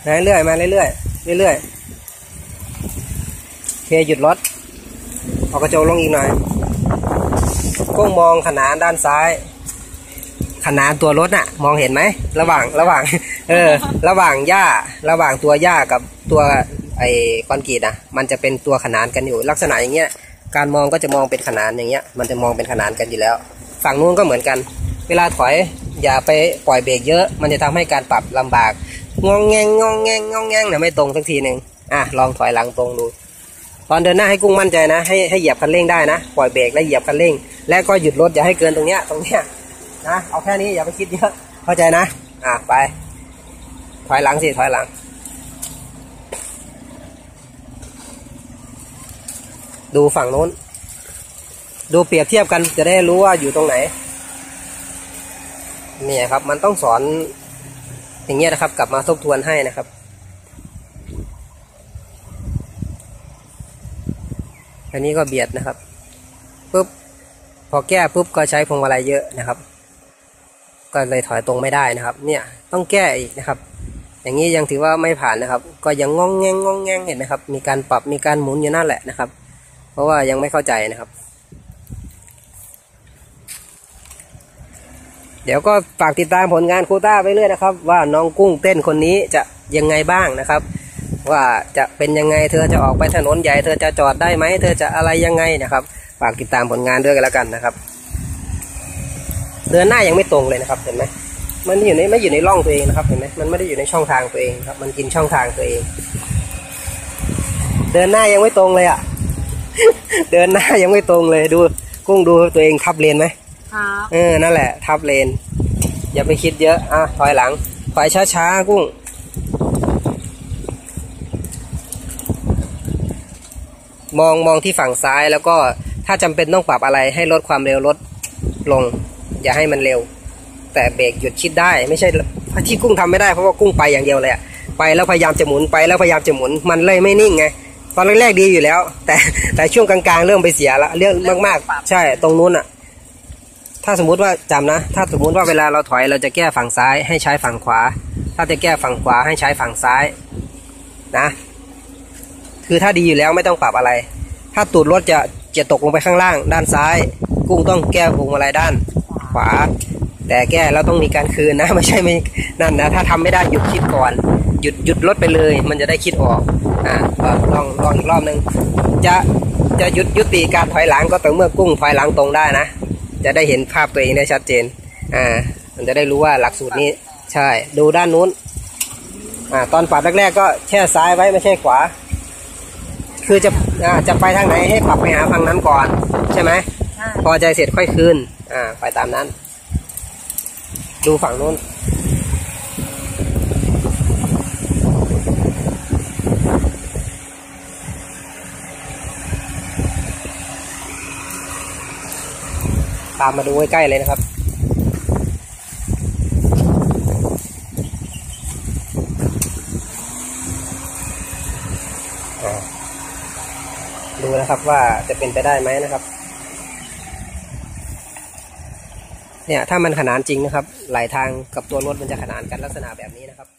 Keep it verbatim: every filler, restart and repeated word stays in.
เรื่อยๆมาเรื่อยๆเรื่อยๆเคหยุดรถเอากระจกลงอีกหน่อยก้มมองขนานด้านซ้ายขนานตัวรถน่ะมองเห็นไหมระหว่างระหว่างเออระหว่างหญ้าระหว่างตัวหญ้ากับตัวไอ้คอนกรีตนะมันจะเป็นตัวขนานกันอยู่ลักษณะอย่างเงี้ยการมองก็จะมองเป็นขนานอย่างเงี้ยมันจะมองเป็นขนานกันอยู่แล้วฝั่งนู้นก็เหมือนกันเวลาถอยอย่าไปปล่อยเบรกเยอะมันจะทำให้การปรับลำบากงองแงงงองแงงงองแงงเนี่ยไม่ตรงสักทีหนึ่งอ่ะลองถอยหลังตรงดูตอนเดินหน้าให้กุ้งมั่นใจนะให้ให้เหยียบคันเร่งได้นะปล่อยเบรกแล้วเหยียบคันเร่งแล้วก็หยุดรถอย่าให้เกินตรงเนี้ยตรงเนี้ยนะเอาแค่นี้อย่าไปคิดเยอะเข้าใจนะอ่ะไปถอยหลังสิถอยหลังดูฝั่งโน้นดูเปรียบเทียบกันจะได้รู้ว่าอยู่ตรงไหนเนี่ยครับมันต้องสอนอย่างเงี้ยนะครับกลับมาทบทวนให้นะครับอันนี้ก็เบียดนะครับปุ๊บพอแก้ปุ๊บก็ใช้พวงมาลัยเยอะนะครับก็เลยถอยตรงไม่ได้นะครับเนี่ยต้องแก้อีกนะครับอย่างนี้ยังถือว่าไม่ผ่านนะครับก็ยังงองแงงงองแงงเห็นไหมครับมีการปรับมีการหมุนอยู่นั่นแหละนะครับเพราะว่ายังไม่เข้าใจนะครับเดี๋ยวก็ฝากติดตามผลงานครูต้าไปเรื่อยนะครับว่าน้องกุ้งเต้นคนนี้จะยังไงบ้างนะครับว่าจะเป็นยังไงเธอจะออกไปถนนใหญ่เธอจะจอดได้ไหมเธอจะอะไรยังไงนะครับฝากติดตามผลงานด้วยกันแล้วกันนะครับเดินหน้ายังไม่ตรงเลยนะครับเห็นไหมมันอยู่ในไม่อยู่ในร่องตัวเองนะครับเห็นไหมมันไม่ได้อยู่ในช่องทางตัวเองครับมันกินช่องทางตัวเองเดินหน้ายังไม่ตรงเลยอ่ะ เดินหน้ายังไม่ตรงเลยดูกุ้งดูตัวเองทับเลนไหมครับเออนั่นแหละทับเลนอย่าไปคิดเยอะอ่ะถอยหลังถอยช้าๆกุ้งมองมองที่ฝั่งซ้ายแล้วก็ถ้าจำเป็นต้องปรับอะไรให้ลดความเร็วลดลงอย่าให้มันเร็วแต่เบรกหยุดคิดได้ไม่ใช่ที่กุ้งทำไม่ได้เพราะว่ากุ้งไปอย่างเดียวเลยอะไปแล้วพยายามจะหมุนไปแล้วพยายามจะหมุนมันเลยไม่นิ่งไงตอนแรกๆดีอยู่แล้วแต่แต่ช่วงกลางๆเริ่มไปเสียละเรื่องมากๆใช่ตรงนู้นอะถ้าสมมุติว่าจำนะถ้าสมมุติว่าเวลาเราถอยเราจะแก้ฝั่งซ้ายให้ใช้ฝั่งขวาถ้าจะแก้ฝั่งขวาให้ใช้ฝั่งซ้ายนะคือถ้าดีอยู่แล้วไม่ต้องปรับอะไรถ้าตูดรถจะจะตกลงไปข้างล่างด้านซ้ายกุ้งต้องแก้พวงมาลัยด้านขวาแต่แก้แล้วต้องมีการคืนนะไม่ใช่ไม่นั่นนะถ้าทำไม่ได้หยุดคิดก่อนหยุดหยุดรถไปเลยมันจะได้คิดออกอ่าลองลองอีกรอบนึงจะจะหยุดยุติการถอยหลังก็ต่อเมื่อกุ้งถอยหลังตรงได้นะจะได้เห็นภาพตัวเองได้ชัดเจนอ่ามันจะได้รู้ว่าหลักสูตรนี้ใช่ดูด้านนู้นอ่าตอนปรับแรกๆก็แช่ซ้ายไว้ไม่ใช่ขวาคือจะอ่าจะไปทางไหนให้ปรับไปหาฝั่งนั้นก่อนใช่ไหมพอใจเสร็จค่อยคืนอ่าไปตามนั้นดูฝั่งนู้นตามมาดูใกล้ๆเลยนะครับดูนะครับว่าจะเป็นไปได้ไหมนะครับเนี่ยถ้ามันขนานจริงนะครับไหลทางกับตัวรถมันจะขนานกันลักษณะแบบนี้นะครับ